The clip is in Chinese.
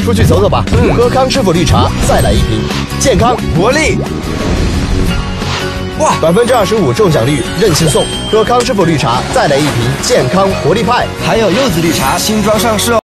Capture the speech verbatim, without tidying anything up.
出去走走吧。嗯，喝康师傅绿茶，再来一瓶，健康活力。哇，百分之二十五中奖率，任性送！喝康师傅绿茶，再来一瓶，健康活力派。 还有柚子绿茶新装上市哦。